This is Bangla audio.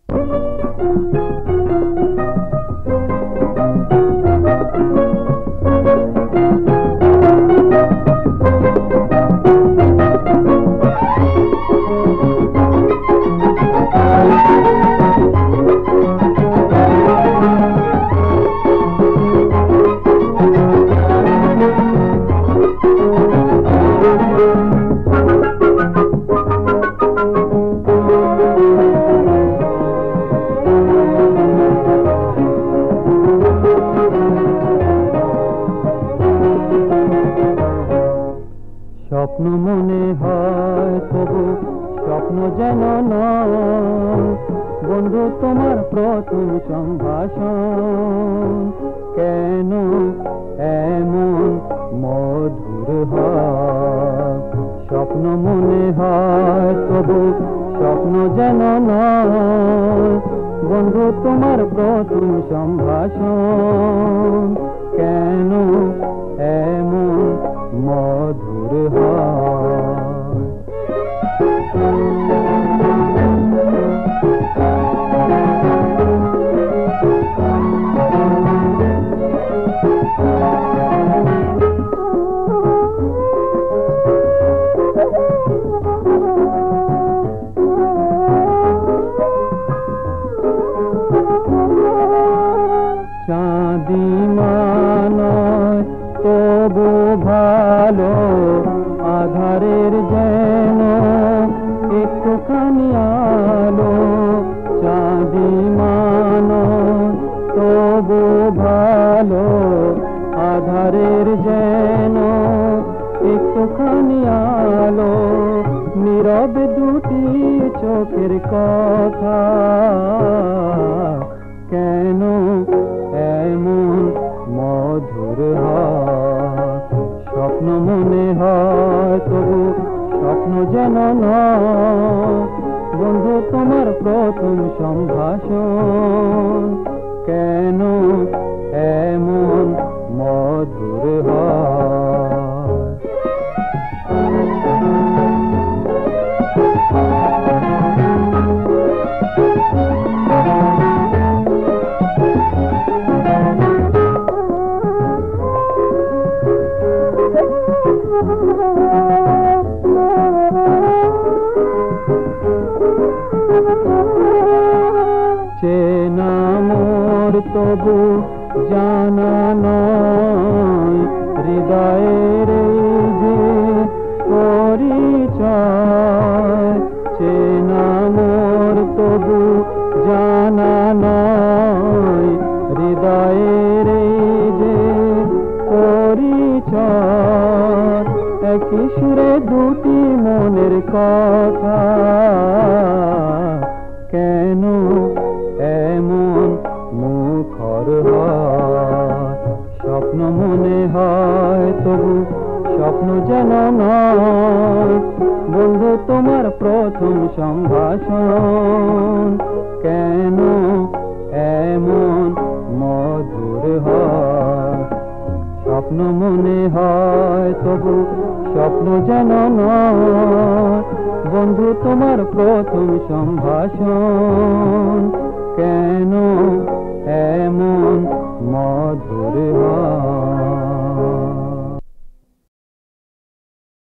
স্বপ্ন মনে হয় তবু স্বপ্ন যেন নয়, বন্ধু তোমার প্রথম সম্ভাষণ কেন এমন মধুর হয়। স্বপ্ন মনে হয় তবু স্বপ্ন যেন নয়, বন্ধু তোমার প্রথম সম্ভাষণ কেন এমন মধুর হয়। চাঁদিমা নয় তবু ভালো, আধারের যেন একটুখানি আলো। চাঁদিমা নয় তবু ভালো, আধারের যেন একটুখানি আলো। নীরবে দুটি চোখের কথা কেন এমন মধুর হয়। স্বপ্ন মনে হয় তবু স্বপ্ন যেন নয়, বন্ধু তোমার প্রথম সম্ভাষণ কেন এমন মধুর হয়। চেনা মোর তবু জানা নয়, হৃদয়ের যে পরিচয়। চেনা মোর তবু জানা নয়, হৃদয়ের যে পরিচয়। একই সুরে দুটি মনের কথা কেন এমন মুখর হয়। স্বপ্ন মনে হয় তবু স্বপ্ন যেন নয়, বন্ধু তোমার প্রথম সম্ভাষণ কেন এমন মধুর হয়। স্বপ্ন মনে হয় তবু স্বপ্ন যেন নয়, বন্ধু তোমার প্রথম সম্ভাষণ কেন এমন মধুর হয়।